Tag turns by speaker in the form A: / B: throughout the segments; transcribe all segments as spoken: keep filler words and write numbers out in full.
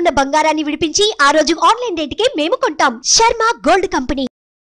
A: ఉన్న బంగారాన్ని విడిపించి ఆ రోజు ఆన్లైన్ రేటుకే మేము కొంటాం. Sharma gold company.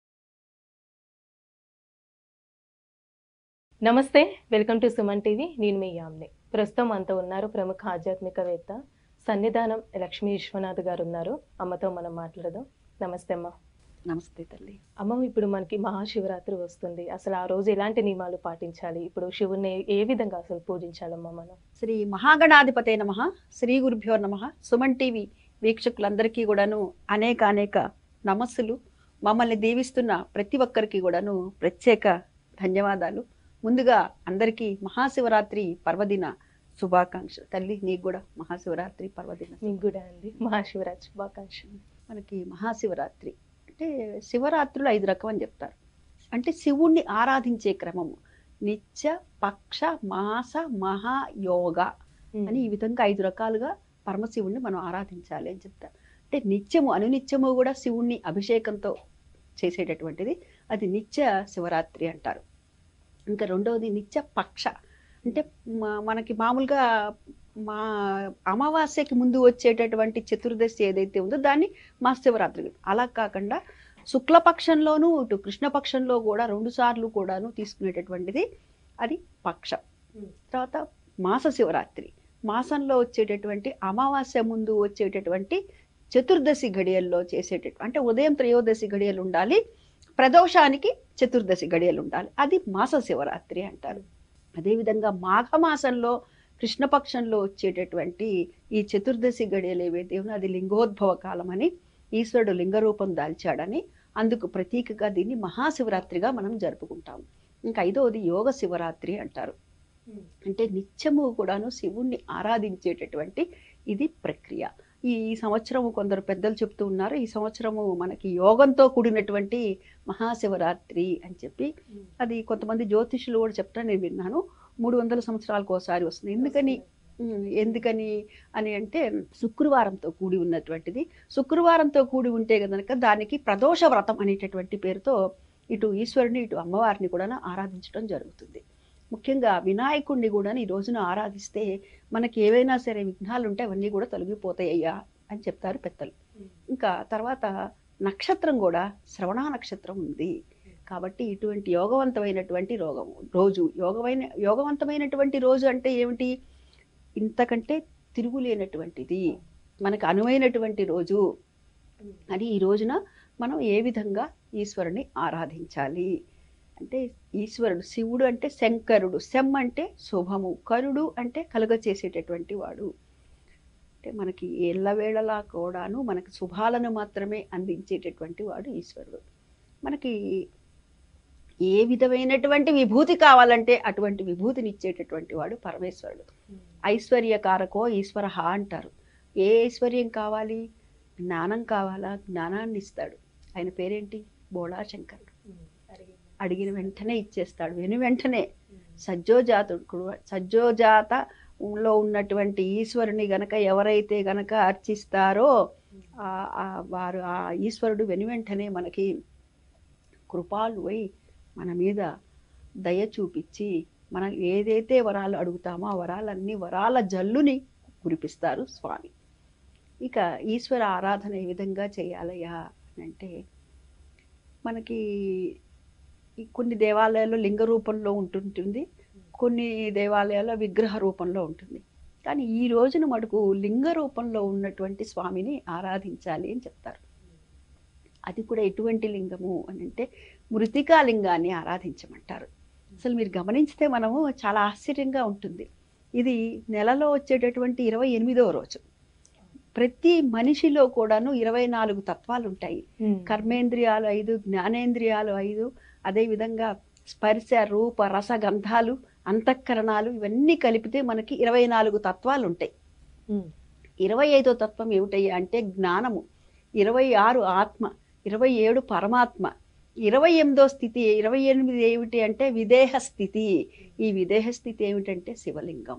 B: నమస్తే, వెల్కమ్ టు సుమన్ టీవీ. నేను మీ యామ్ని. ప్రస్తుతం అంతా ఉన్నారు ప్రముఖ ఆధ్యాత్మికవేత్త సన్నిధానం లక్ష్మీ విశ్వనాథ్ గారు ఉన్నారు. అమ్మతో మనం మాట్లాడదాం. నమస్తే అమ్మ.
C: నమస్తే తల్లి.
B: అమ్మ, ఇప్పుడు మనకి మహాశివరాత్రి వస్తుంది. అసలు ఆ రోజు ఎలాంటి నియమాలు పాటించాలి? ఇప్పుడు శివుని ఏ విధంగా అసలు పూజించాలమ్మా మనం?
C: శ్రీ మహాగణాధిపతే నమః. శ్రీ గురుభ్యో నమః. సుమన్ టీవీ వీక్షకులందరికీ కూడాను అనేక అనేక నమస్సులు. మమ్మల్ని దీవిస్తున్న ప్రతి ఒక్కరికి కూడాను ప్రత్యేక ధన్యవాదాలు. ముందుగా అందరికీ మహాశివరాత్రి పర్వదిన శుభాకాంక్షలు. తల్లి నీకు కూడా మహాశివరాత్రి పర్వదిన.
B: మీకు కూడా అండి మహాశివరాత్రి శుభాకాంక్షలు.
C: మనకి మహాశివరాత్రి అంటే శివరాత్రులు ఐదు రకం అని చెప్తారు. అంటే శివుణ్ణి ఆరాధించే క్రమము నిత్య, పక్ష, మాస, మహాయోగ అని ఈ విధంగా ఐదు రకాలుగా పరమశివుణ్ణి మనం ఆరాధించాలి అని చెప్తారు. అంటే నిత్యము అనునిత్యము కూడా శివుణ్ణి అభిషేకంతో చేసేటటువంటిది అది నిత్య శివరాత్రి అంటారు. ఇంకా రెండవది నిత్య పక్ష. అంటే మనకి మామూలుగా మా అమావాస్యకి ముందు వచ్చేటటువంటి చతుర్దశి ఏదైతే ఉందో దాన్ని మా శివరాత్రి. అలా కాకుండా శుక్లపక్షంలోనూ ఇటు కృష్ణపక్షంలో కూడా రెండు సార్లు కూడాను తీసుకునేటటువంటిది అది పక్షం. తర్వాత మాస శివరాత్రి, మాసంలో వచ్చేటటువంటి అమావాస్య ముందు వచ్చేటటువంటి చతుర్దశి ఘడియల్లో చేసేటటువంటి, అంటే ఉదయం త్రయోదశి ఘడియలు ఉండాలి, ప్రదోషానికి చతుర్దశి గడియలు ఉండాలి, అది మాస శివరాత్రి అంటారు. అదేవిధంగా మాఘమాసంలో కృష్ణపక్షంలో వచ్చేటటువంటి ఈ చతుర్దశి గడియలు ఏవైతే ఉన్నా అది లింగోద్భవ కాలం అని, ఈశ్వరుడు లింగరూపం దాల్చాడని, అందుకు ప్రతీకగా దీన్ని మహాశివరాత్రిగా మనం జరుపుకుంటాము. ఇంకా ఐదవది యోగ శివరాత్రి అంటారు. అంటే నిత్యము కూడాను శివుణ్ణి ఆరాధించేటటువంటి ఇది ప్రక్రియ. ఈ సంవత్సరము కొందరు పెద్దలు చెప్తూ ఉన్నారు, ఈ సంవత్సరము మనకి యోగంతో కూడినటువంటి మహాశివరాత్రి అని చెప్పి. అది కొంతమంది జ్యోతిషులు కూడా చెప్తా నేను విన్నాను. మూడు వందల సంవత్సరాలకు ఒకసారి వస్తుంది. ఎందుకని ఎందుకని అని అంటే శుక్రవారంతో కూడి ఉన్నటువంటిది. శుక్రవారంతో కూడి ఉంటే కనుక దానికి ప్రదోష వ్రతం అనేటటువంటి పేరుతో ఇటు ఈశ్వరుని ఇటు అమ్మవారిని కూడా ఆరాధించడం జరుగుతుంది. ముఖ్యంగా వినాయకుడిని కూడా ఈ రోజున ఆరాధిస్తే మనకి ఏవైనా సరే విఘ్నాలు ఉంటే అవన్నీ కూడా తొలగిపోతాయ్యా అని చెప్తారు పెద్దలు. ఇంకా తర్వాత నక్షత్రం కూడా శ్రవణ నక్షత్రం ఉంది కాబట్టి ఇటువంటి యోగవంతమైనటువంటి రోగం రోజు యోగమైన యోగవంతమైనటువంటి రోజు అంటే ఏమిటి, ఇంతకంటే తిరుగులేనటువంటిది, మనకు అనువైనటువంటి రోజు అని ఈ రోజున మనం ఏ విధంగా ఈశ్వరుని ఆరాధించాలి అంటే, ఈశ్వరుడు శివుడు అంటే శంకరుడు, శం అంటే శుభము, కరుడు అంటే కలుగ చేసేటటువంటి వాడు. అంటే మనకి ఎల్లవేళలా కూడాను మనకి శుభాలను మాత్రమే అందించేటటువంటి వాడు ఈశ్వరుడు. మనకి ఏ విధమైనటువంటి విభూతి కావాలంటే అటువంటి విభూతిని ఇచ్చేటటువంటి వాడు పరమేశ్వరుడు. ఐశ్వర్యకారకో ఈశ్వర అంటారు. ఏ ఐశ్వర్యం కావాలి? జ్ఞానం కావాలా? జ్ఞానాన్ని ఇస్తాడు. ఆయన పేరేంటి? బోళాశంకరుడు. అడిగిన వెంటనే ఇచ్చేస్తాడు, వెను వెంటనే. సజ్జోజాతుడు, సజ్జోజాతలో ఉన్నటువంటి ఈశ్వరుని గనక ఎవరైతే గనక అర్చిస్తారో వారు ఆ ఈశ్వరుడు వెను వెంటనే మనకి కృపాలువై మన మీద దయ చూపించి మనం ఏదైతే వరాలు అడుగుతామో ఆ వరాలన్నీ వరాల జల్లుని కురిపిస్తారు స్వామి. ఇక ఈశ్వర ఆరాధన ఏ విధంగా చేయాలయ్యా అని అంటే, మనకి కొన్ని దేవాలయాల్లో లింగ రూపంలో ఉంటుంటుంది, కొన్ని దేవాలయాల్లో విగ్రహ రూపంలో ఉంటుంది. కానీ ఈ రోజున మటుకు లింగ రూపంలో ఉన్నటువంటి స్వామిని ఆరాధించాలి అని చెప్తారు. అది కూడా ఎటువంటి లింగము అని అంటే మృతికా లింగాన్ని ఆరాధించమంటారు. అసలు మీరు గమనించితే మనము చాలా ఆశ్చర్యంగా ఉంటుంది. ఇది నెలలో వచ్చేటటువంటి ఇరవై ఎనిమిదవ రోజు. ప్రతి మనిషిలో కూడాను ఇరవై నాలుగు తత్వాలు ఉంటాయి. కర్మేంద్రియాలు ఐదు, జ్ఞానేంద్రియాలు ఐదు, అదే విధంగా స్పర్శ, రూప, రస, గంధాలు, అంతఃకరణాలు ఇవన్నీ కలిపితే మనకి ఇరవై నాలుగు తత్వాలు ఉంటాయి. ఇరవై ఐదో తత్వం ఏమిటయ్యా అంటే జ్ఞానము, ఇరవై ఆరు ఆత్మ, ఇరవై ఏడు పరమాత్మ, ఇరవై ఎనిమిదో స్థితి, ఇరవై ఎనిమిది ఏమిటి అంటే విదేహ స్థితి. ఈ విదేహ స్థితి ఏమిటంటే శివలింగం.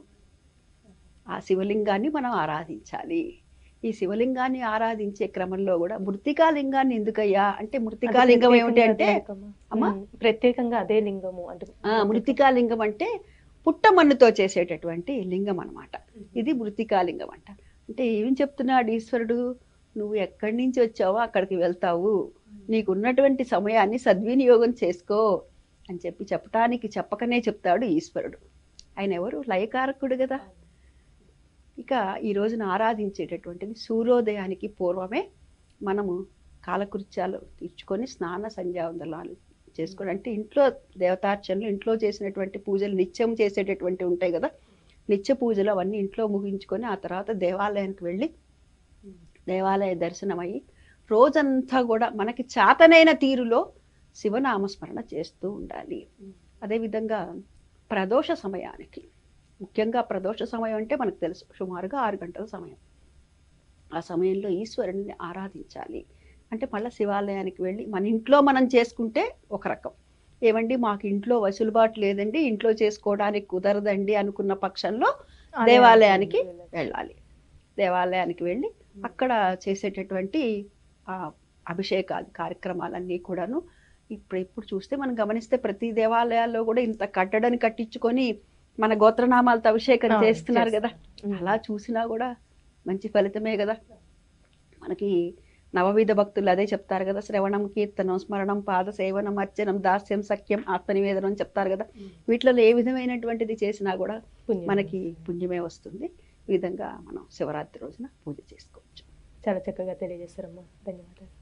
C: ఆ శివలింగాన్ని మనం ఆరాధించాలి. ఈ శివలింగాన్ని ఆరాధించే క్రమంలో కూడా మృతికాలింగాన్ని ఎందుకయ్యా అంటే, మృతికాలింగం ఏమిటి అంటే అమ్మా
B: ప్రత్యేకంగా అదే లింగము అంటే
C: మృతికాలింగం అంటే పుట్టమన్నుతో చేసేటటువంటి లింగం అన్నమాట. ఇది మృతికాలింగం అంట. అంటే ఏం చెప్తున్నాడు ఈశ్వరుడు, నువ్వు ఎక్కడి నుంచి వచ్చావో అక్కడికి వెళ్తావు, నీకున్నటువంటి సమయాన్ని సద్వినియోగం చేసుకో అని చెప్పి చెప్పటానికి చెప్పకనే చెప్తాడు ఈశ్వరుడు. ఆయన ఎవరు? లయకారకుడు కదా. ఇక ఈ రోజున ఆరాధించేటటువంటిది సూర్యోదయానికి పూర్వమే మనము కాలకృత్యాలు తీర్చుకొని స్నాన సంధ్యావందనాలు చేసుకొని, అంటే ఇంట్లో దేవతార్చనలు, ఇంట్లో చేసినటువంటి పూజలు నిత్యం చేసేటటువంటి ఉంటాయి కదా, నిత్య పూజలు అవన్నీ ఇంట్లో ముగించుకొని ఆ తర్వాత దేవాలయానికి వెళ్ళి దేవాలయ దర్శనమయ్యి రోజంతా కూడా మనకి చాతనైన తీరులో శివనామస్మరణ చేస్తూ ఉండాలి. అదేవిధంగా ప్రదోష సమయానికి, ముఖ్యంగా ప్రదోష సమయం అంటే మనకు తెలుసు సుమారుగా ఆరు గంటల సమయం. ఆ సమయంలో ఈశ్వరుని ఆరాధించాలి. అంటే మళ్ళీ శివాలయానికి వెళ్ళి మన ఇంట్లో మనం చేసుకుంటే ఒక రకం, ఏమండి మాకు ఇంట్లో వసులుబాటు లేదండి, ఇంట్లో చేసుకోవడానికి కుదరదండి అనుకున్న పక్షంలో దేవాలయానికి వెళ్ళాలి. దేవాలయానికి వెళ్ళి అక్కడ చేసేటటువంటి ఆ అభిషేకాది కార్యక్రమాలన్నీ కూడాను ఇప్పుడు ఇప్పుడు చూస్తే మనం గమనిస్తే ప్రతి దేవాలయాల్లో కూడా ఇంత కట్టడని కట్టించుకొని మన గోత్రనామాలతో అభిషేకం చేస్తున్నారు కదా. అలా చూసినా కూడా మంచి ఫలితమే కదా. మనకి నవవిధ భక్తులు అదే చెప్తారు కదా, శ్రవణం, కీర్తనం, స్మరణం, పాద సేవనం, అర్చనం, దాస్యం, సఖ్యం, ఆత్మనివేదనం అని చెప్తారు కదా. వీటిలో ఏ విధమైనటువంటిది చేసినా కూడా మనకి పుణ్యమే వస్తుంది. ఈ విధంగా మనం శివరాత్రి రోజున పూజ చేసుకోవచ్చు.
B: చాలా చక్కగా తెలియజేస్తారమ్మా, ధన్యవాదాలు.